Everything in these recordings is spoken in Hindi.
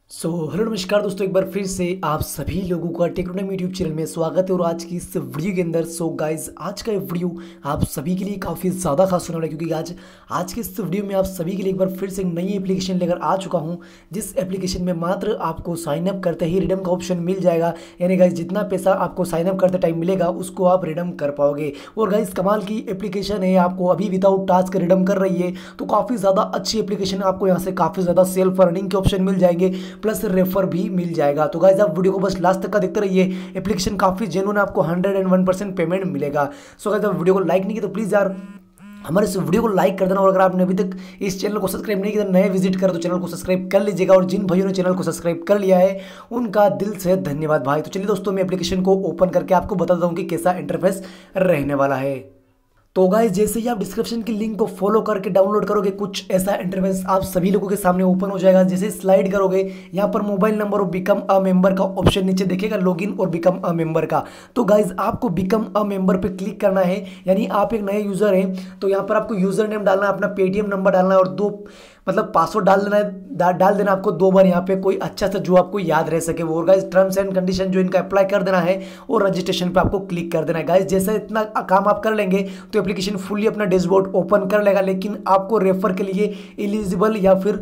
हेलो नमस्कार दोस्तों, एक बार फिर से आप सभी लोगों का टेक्नोनॉमी यूट्यूब चैनल में स्वागत है। और आज की इस वीडियो के अंदर गाइज आज का ये वीडियो आप सभी के लिए काफ़ी ज़्यादा खास होने वाला है, क्योंकि आज के इस वीडियो में आप सभी के लिए एक बार फिर से एक नई एप्लीकेशन लेकर आ चुका हूं, जिस एप्लीकेशन में मात्र आपको साइनअप करते ही रिडम का ऑप्शन मिल जाएगा। यानी गाइज जितना पैसा आपको साइनअप करते टाइम मिलेगा उसको आप रिडम कर पाओगे। और गाइज कमाल की एप्लीकेशन है, आपको अभी विदाउट टास्क रिडम कर रही है, तो काफ़ी ज़्यादा अच्छी एप्लीकेशन है। आपको यहाँ से काफ़ी ज़्यादा सेल्फ अर्निंग के ऑप्शन मिल जाएंगे, प्लस रेफर भी मिल जाएगा। तो गाइस आप वीडियो को बस लास्ट तक का देखते रहिए। एप्लीकेशन काफी जेन्युइन है, आपको 101% पेमेंट मिलेगा। सो गाइस आप वीडियो को लाइक नहीं किया तो प्लीज यार हमारे इस वीडियो को लाइक कर देना। और अगर आपने अभी तक इस चैनल को सब्सक्राइब नहीं किया तो नए विजिट कर तो चैनल को सब्सक्राइब कर लीजिएगा। और जिन भाइयों ने चैनल को सब्सक्राइब कर लिया है उनका दिल से धन्यवाद भाई। तो चलिए दोस्तों, मैं एप्लीकेशन को ओपन करके आपको बताता हूँ कि कैसा इंटरफेस रहने वाला है। तो गाइस जैसे ही आप डिस्क्रिप्शन की लिंक को फॉलो करके डाउनलोड करोगे, कुछ ऐसा इंटरफेस आप सभी लोगों के सामने ओपन हो जाएगा। जैसे स्लाइड करोगे, यहाँ पर मोबाइल नंबर और बिकम अ मेंबर का ऑप्शन नीचे दिखेगा, लॉगिन और बिकम अ मेंबर का। तो गाइस आपको बिकम अ मेंबर पे क्लिक करना है। यानी आप एक नए यूजर हैं तो यहाँ पर आपको यूजर नेम डालना है, अपना पेटीएम नंबर डालना है और पासवर्ड डाल देना है। डाल देना आपको 2 बार, यहाँ पे कोई अच्छा सा जो आपको याद रह सके वो। और गाइस टर्म्स एंड कंडीशन जो इनका अप्लाई कर देना है और रजिस्ट्रेशन पे आपको क्लिक कर देना है। गाइस जैसे इतना काम आप कर लेंगे तो एप्लीकेशन फुल्ली अपना डैशबोर्ड ओपन कर लेगा। लेकिन आपको रेफर के लिए एलिजिबल या फिर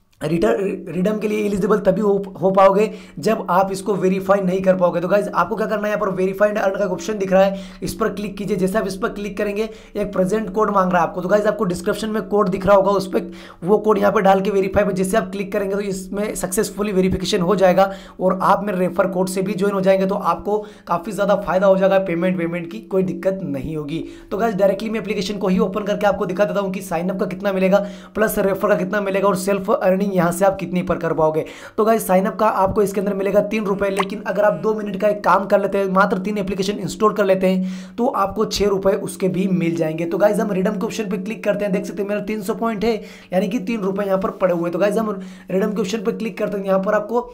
रिडम के लिए एलिजिबल तभी हो पाओगे जब आप इसको वेरीफाई नहीं कर पाओगे। तो गाइज आपको क्या करना है, यहाँ पर वेरीफाइड अर्न का ऑप्शन दिख रहा है, इस पर क्लिक कीजिए। जैसे आप इस पर क्लिक करेंगे एक प्रेजेंट कोड मांग रहा है आपको। तो गाइज आपको डिस्क्रिप्शन में कोड दिख रहा होगा, उस पर वो कोड यहाँ पर डाल के वेरीफाई पर जैसे आप क्लिक करेंगे तो इसमें सक्सेसफुली वेरिफिकेशन हो जाएगा और आप मेरे रेफर कोड से भी ज्वाइन हो जाएंगे। तो आपको काफ़ी ज़्यादा फायदा हो जाएगा, पेमेंट की कोई दिक्कत नहीं होगी। तो गाइज डायरेक्टली मैं एप्लीकेशन को ही ओपन करके आपको दिखा देता हूँ कि साइनअप का कितना मिलेगा, प्लस रेफर का कितना मिलेगा और सेल्फ अर्निंग यहाँ से आप कितनी पर कर पाओगे। तो गाइस साइनअप का आपको इसके अंदर मिलेगा 3 रुपए, लेकिन अगर आप 2 मिनट का एक काम कर लेते हैं, मात्र 3 एप्लीकेशन इंस्टॉल कर लेते हैं तो आपको 6 रुपए उसके भी मिल जाएंगे। तो गाइस हम रिडम के ऑप्शन पे क्लिक करते हैं, देख सकते हैं मेरा 300 पॉइंट है, यानी कि 3 रुपए यहाँ पर पड़े हुए। तो गाइस हम रिडम के ऑप्शन पे क्लिक करते हैं, यहाँ पर आपको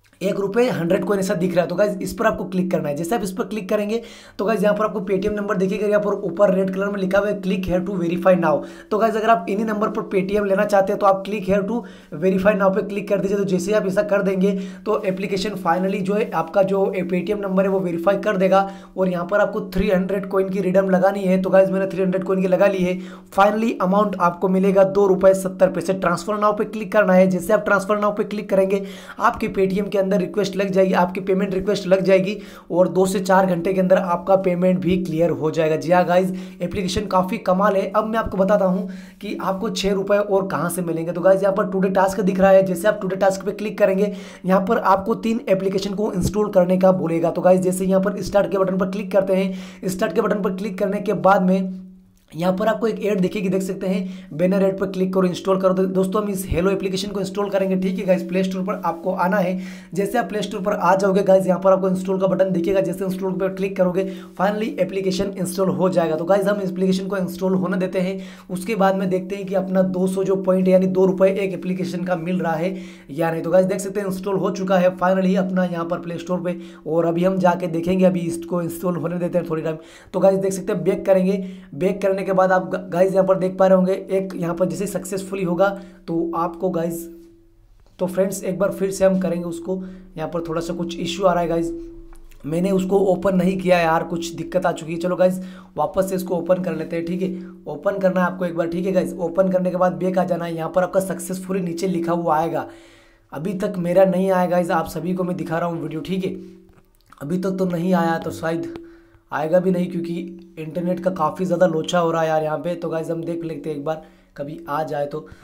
1 रुपये 100 कोइन ऐसा दिख रहा है। तो गाइज इस पर आपको क्लिक करना है। जैसे आप इस पर क्लिक करेंगे तो गाइज यहाँ पर आपको पेटीएम नंबर दिखेगा, यहाँ पर ऊपर रेड कलर में लिखा हुआ है click here to verify now. तो गाइज अगर आप इन्हीं नंबर पर पेटीएम लेना चाहते हैं तो आप click here to verify now पे क्लिक कर दीजिए। तो जैसे आप ऐसा कर देंगे तो एप्लीकेशन फाइनली जो है आपका जो पेटीएम नंबर है वो वेरीफाई कर देगा। और यहाँ पर आपको 300 कोइन की रिडम लगानी है। तो गाइज मैंने 300 कोइन की लगा ली है। फाइनली अमाउंट आपको मिलेगा 2 रुपये 70 पैसे। ट्रांसफर नाउ पे क्लिक करना है। जैसे आप ट्रांसफर नाउ पे क्लिक करेंगे आपके पेटीएम के अंदर रिक्वेस्ट लग जाएगी, आपकी पेमेंट रिक्वेस्ट लग जाएगी और 2 से 4 घंटे के अंदर आपका पेमेंट भी क्लियर हो जाएगा। जी हाँ गाइज, एप्लीकेशन काफी कमाल है। अब मैं आपको बताता हूं कि आपको 6 रुपए और कहां से मिलेंगे। तो गाइज यहाँ पर टुडे टास्क दिख रहा है, जैसे आप टुडे टास्क पे क्लिक करेंगे यहाँ पर आपको 3 एप्लीकेशन को इंस्टॉल करने का बोलेगा। तो गाइज जैसे यहाँ पर स्टार्ट के बटन पर क्लिक करते हैं, स्टार्ट के बटन पर क्लिक करने के बाद में यहाँ पर आपको एक ऐड दिखेगी, देख सकते हैं बैनर ऐड पर क्लिक करो, इंस्टॉल करो। तो दोस्तों हम इस हेलो एप्लीकेशन को इंस्टॉल करेंगे, ठीक है गाइस। प्ले स्टोर पर आपको आना है। जैसे आप प्ले स्टोर पर आ जाओगे गाइस, यहाँ पर आपको इंस्टॉल का बटन दिखेगा। जैसे इंस्टॉल पर क्लिक करोगे फाइनली एप्लीकेशन इंस्टॉल हो जाएगा। तो गाइस हम एप्लीकेशन को इंस्टॉल होने देते हैं। उसके बाद में देखते हैं कि अपना 200 जो पॉइंट है यानी 2 रुपये एक एप्लीकेशन का मिल रहा है या नहीं। तो गाइस देख सकते हैं इंस्टॉल हो चुका है फाइनली अपना यहाँ पर प्ले स्टोर पर। और अभी हम जाके देखेंगे, अभी इसको इंस्टॉल होने देते हैं थोड़ी टाइम। तो गाइस देख सकते हैं बैक करेंगे, बैक करने के बाद आप गाइज यहाँ पर देख पा रहे होंगे एक यहाँ पर जैसे सक्सेसफुली होगा तो आपको गाइज, तो फ्रेंड्स एक बार फिर से हम करेंगे उसको। यहाँ पर थोड़ा सा कुछ इश्यू आ रहा है गाइज, मैंने उसको ओपन नहीं किया यार, कुछ दिक्कत आ चुकी है। चलो गाइज वापस से इसको ओपन कर लेते हैं, ठीक है। ओपन करना है आपको एक बार, ठीक है गाइज। ओपन करने के बाद बैक आ जाना है। यहाँ पर आपका सक्सेसफुली नीचे लिखा हुआ आएगा। अभी तक मेरा नहीं आया गाइज, आप सभी को मैं दिखा रहा हूँ वीडियो, ठीक है। अभी तक तो नहीं आया, तो शायद आएगा भी नहीं क्योंकि इंटरनेट का काफ़ी ज़्यादा लोचा हो रहा है यार यहाँ पे। तो गाइज हम देख लेते हैं एक बार, कभी आ जाए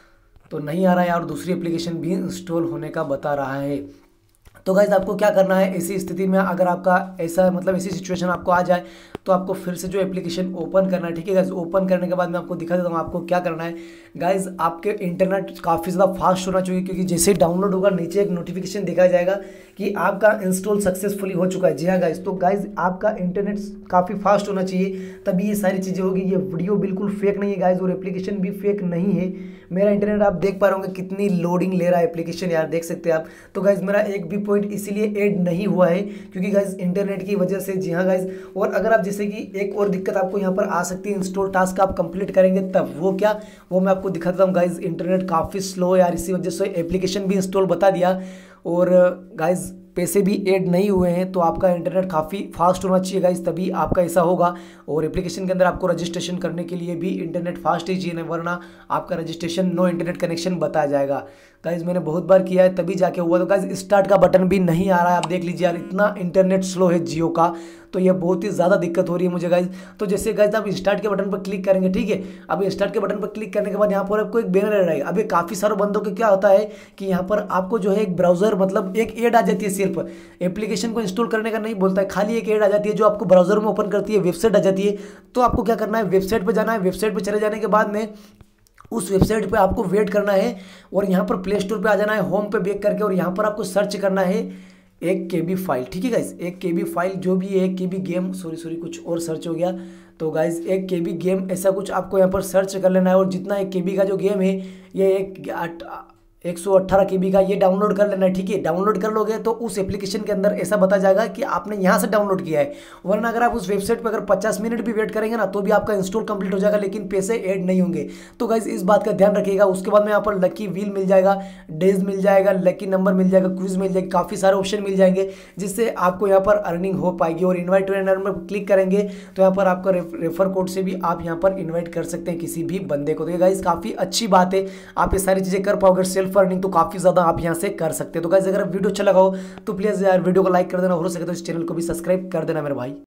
तो नहीं आ रहा है यार। दूसरी एप्लीकेशन भी इंस्टॉल होने का बता रहा है। तो गाइज आपको क्या करना है, ऐसी स्थिति में अगर आपका ऐसा ऐसी सिचुएशन आपको आ जाए तो आपको फिर से जो एप्लीकेशन ओपन करना है, ठीक है गाइज। ओपन करने के बाद मैं आपको दिखा देता हूँ आपको क्या करना है। गाइज आपके इंटरनेट काफ़ी ज़्यादा फास्ट होना चाहिए, क्योंकि जैसे डाउनलोड होगा नीचे एक नोटिफिकेशन दिखाया जाएगा कि आपका इंस्टॉल सक्सेसफुली हो चुका है। जी हाँ गाइज, तो गाइज आपका इंटरनेट काफ़ी फास्ट होना चाहिए तभी ये सारी चीज़ें होगी। ये वीडियो बिल्कुल फेक नहीं है गाइज और एप्लीकेशन भी फेक नहीं है। मेरा इंटरनेट आप देख पा रहे होंगे कितनी लोडिंग ले रहा है एप्लीकेशन यार, देख सकते हैं आप। तो गाइज मेरा एक भी पॉइंट इसीलिए ऐड नहीं हुआ है क्योंकि गाइज इंटरनेट की वजह से। जी हाँ गाइज, और अगर आप जैसे कि एक और दिक्कत आपको यहाँ पर आ सकती है, इंस्टॉल टास्क आप कंप्लीट करेंगे तब वो क्या, वो मैं आपको दिखाता हूँ गाइज। इंटरनेट काफ़ी स्लो है यार, इसी वजह से एप्लीकेशन भी इंस्टॉल बता दिया और गाइज पैसे भी ऐड नहीं हुए हैं, तो आपका इंटरनेट काफ़ी फास्ट होना चाहिए गाइज, तभी आपका ऐसा होगा। और एप्लीकेशन के अंदर आपको रजिस्ट्रेशन करने के लिए भी इंटरनेट फास्ट ही चाहिए, वरना आपका रजिस्ट्रेशन नो इंटरनेट कनेक्शन बताया जाएगा। गाइज मैंने बहुत बार किया है तभी जाके हुआ। तो गाइज स्टार्ट का बटन भी नहीं आ रहा है, आप देख लीजिए यार, इतना इंटरनेट स्लो है जियो का, तो ये बहुत ही ज़्यादा दिक्कत हो रही है मुझे गाइज। तो जैसे गाइज आप स्टार्ट के बटन पर क्लिक करेंगे, ठीक है, अब स्टार्ट के बटन पर क्लिक करने के बाद यहाँ पर आपको एक बैनर रहेगा। अब ये काफ़ी सारे बंदों के क्या होता है कि यहाँ पर आपको जो है एक ब्राउजर मतलब एक ऐड आ जाती है, सिर्फ एप्लीकेशन को इंस्टॉल करने का नहीं बोलता है, खाली एक ऐड आ जाती है जो आपको ब्राउजर में ओपन करती है, वेबसाइट आ जाती है। तो आपको क्या करना है, वेबसाइट पर जाना है, वेबसाइट पर चले जाने के बाद में उस वेबसाइट पे आपको वेट करना है और यहाँ पर प्ले स्टोर पे आ जाना है, होम पे बैक करके, और यहाँ पर आपको सर्च करना है 1 KB फाइल, ठीक है गाइज, 1 KB फाइल जो भी है, 1 KB गेम, सॉरी कुछ और सर्च हो गया। तो गाइज 1 KB गेम ऐसा कुछ आपको यहाँ पर सर्च कर लेना है, और जितना 1 KB का जो गेम है ये 118 KB का ये डाउनलोड कर लेना है, ठीक है। डाउनलोड कर लोगे तो उस एप्लीकेशन के अंदर ऐसा बता जाएगा कि आपने यहाँ से डाउनलोड किया है, वरना अगर आप उस वेबसाइट पर अगर 50 मिनट भी वेट करेंगे ना तो भी आपका इंस्टॉल कंप्लीट हो जाएगा, लेकिन पैसे ऐड नहीं होंगे। तो गाइज इस बात का ध्यान रखिएगा। उसके बाद में यहाँ पर लकी व्हील मिल जाएगा, डेज मिल जाएगा, लकी नंबर मिल जाएगा, क्विज मिल जाएगी, काफ़ी सारे ऑप्शन मिल जाएंगे जिससे आपको यहाँ पर अर्निंग हो पाएगी। और इन्वाइट टू अर्न में क्लिक करेंगे तो यहाँ पर आपका रेफर कोड से भी आप यहाँ पर इन्वाइट कर सकते हैं किसी भी बंदे को। तो ये गाइज काफ़ी अच्छी बात है, आप ये सारी चीज़ें कर पाओगे, सेल्फ अर्निंग तो काफ़ी ज़्यादा आप यहाँ से कर सकते हो। तो गाइस अगर वीडियो अच्छा लगा हो तो प्लीज़ यार वीडियो को लाइक कर देना, हो सके तो इस चैनल को भी सब्सक्राइब कर देना मेरे भाई।